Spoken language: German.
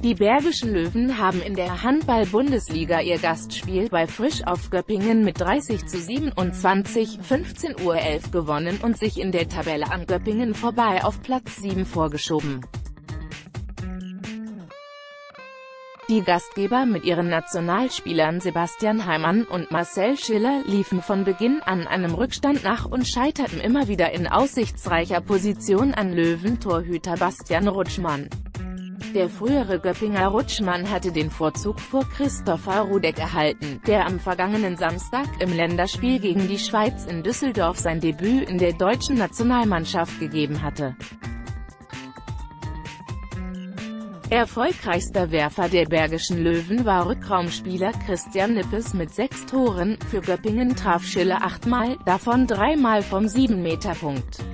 Die Bergischen Löwen haben in der Handball-Bundesliga ihr Gastspiel bei Frisch auf Göppingen mit 30:27, 15:11 Uhr gewonnen und sich in der Tabelle an Göppingen vorbei auf Platz 7 vorgeschoben. Die Gastgeber mit ihren Nationalspielern Sebastian Heimann und Marcel Schiller liefen von Beginn an einem Rückstand nach und scheiterten immer wieder in aussichtsreicher Position an Löwen-Torhüter Bastian Rutschmann. Der frühere Göppinger Rutschmann hatte den Vorzug vor Christopher Rudek erhalten, der am vergangenen Samstag im Länderspiel gegen die Schweiz in Düsseldorf sein Debüt in der deutschen Nationalmannschaft gegeben hatte. Erfolgreichster Werfer der Bergischen Löwen war Rückraumspieler Christian Nippes mit 6 Toren. Für Göppingen traf Schiller 8-mal, davon 3-mal vom 7-Meter-Punkt.